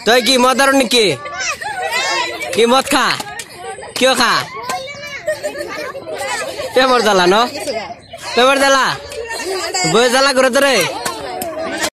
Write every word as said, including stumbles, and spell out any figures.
তই কি মদার নাকি কি মদ খা কিয় খা পেমর জ্বালা ন পেমর জ্বালা বই জ্বালা করে তোরে